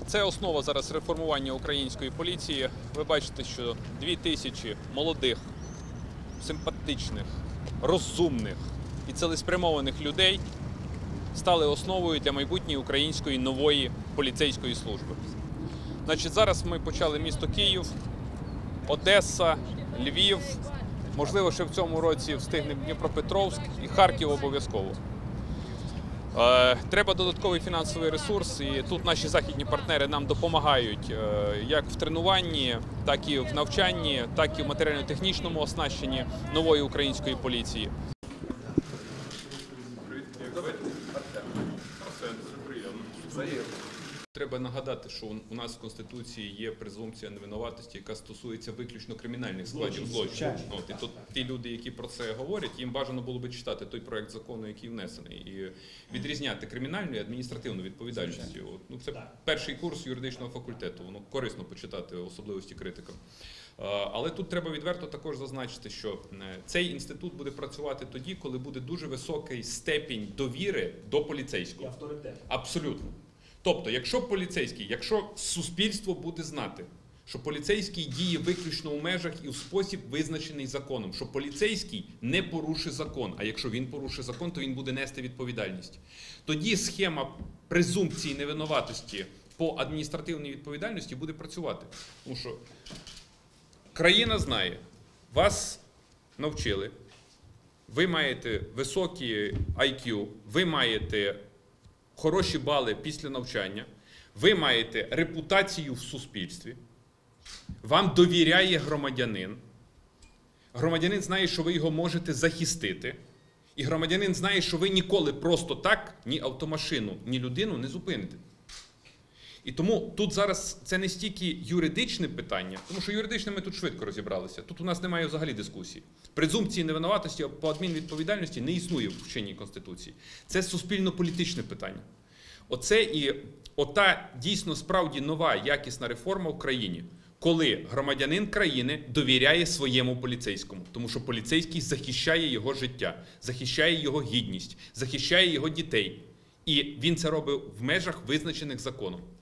Це основа зараз реформування української поліції. Ви бачите, що 2000 молодих, симпатичних, розумних і цілеспрямованих людей стали основою для майбутньої української нової поліцейської служби. Значить, зараз ми почали місто Київ, Одеса, Львів, можливо, ще в цьому році встигнемо Дніпропетровськ і Харків обов'язково. Треба додатковий фінансовий ресурс, і тут наші західні партнери нам допомагають як в тренуванні, так і в навчанні, так і в матеріально-технічному оснащенні нової української поліції. Треба нагадати, що у нас в Конституції є презумпція невинуватості, яка стосується виключно кримінальних складів злочину. І тут ті люди, які про це говорять, їм бажано було би читати той проект закону, який внесений, і відрізняти кримінальну і адміністративну відповідальність. Це перший курс юридичного факультету, воно корисно почитати особливості критика. Але тут треба відверто також зазначити, що цей інститут буде працювати тоді, коли буде дуже високий степінь довіри до поліцейського. І авторитет. Абсолютно. Тобто, якщо суспільство буде знати, що поліцейський діє виключно у межах і в спосіб, визначений законом, що поліцейський не порушить закон, а якщо він порушить закон, то він буде нести відповідальність. Тоді схема презумпції невинуватості по адміністративній відповідальності буде працювати. Тому що країна знає, вас навчили, ви маєте високі IQ, ви маєте хороші бали після навчання, ви маєте репутацію в суспільстві, вам довіряє громадянин, громадянин знає, що ви його можете захистити, і громадянин знає, що ви ніколи просто так ні автомашину, ні людину не зупините. І тому тут зараз це не стільки юридичне питання, тому що юридично ми тут швидко розібралися. Тут у нас немає взагалі дискусії. Презумпції невинуватості по адмінвідповідальності не існує в чинній Конституції. Це суспільно-політичне питання. Оце і ота дійсно справді нова якісна реформа в країні, коли громадянин країни довіряє своєму поліцейському, тому що поліцейський захищає його життя, захищає його гідність, захищає його дітей. І він це робить в межах, визначених законом.